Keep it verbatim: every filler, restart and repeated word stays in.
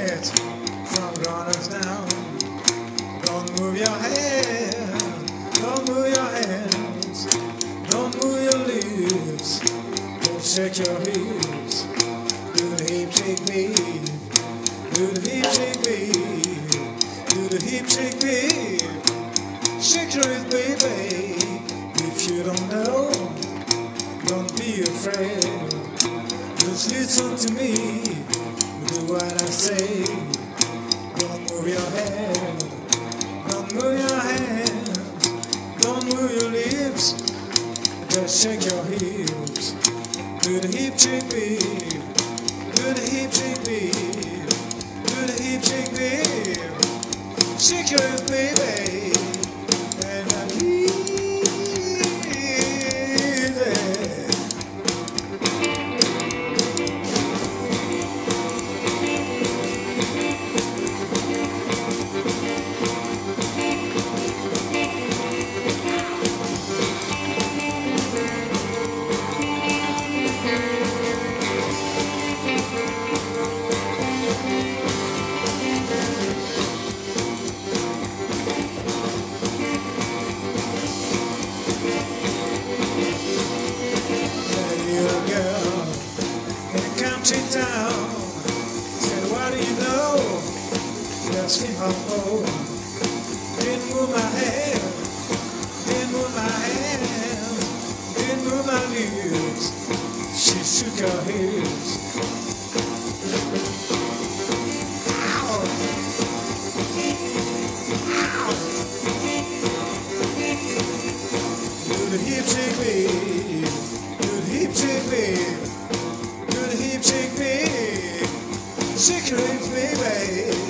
it from runners down. Don't move your hands, don't move your hands, don't move your lips, don't shake your hips. Do the hip shake beat, do the hip shake beat, do the hip shake beat. Shake your hips, baby. If you don't know, don't be afraid. Just listen to me, do what I say. Don't move your head, don't move your hands, don't move your lips. Just shake your hips. Do the hip shake beat, do the hip shake beat, do the hip shake beat. Shake your hips, baby. And I need town. Said, what do you know? Just came home. Didn't move my head, didn't move my hands, didn't move my lips. She shook her hips. Ow. Ow. Do the hip shake, babe. Do the hip shake, babe. Shake your hips, baby.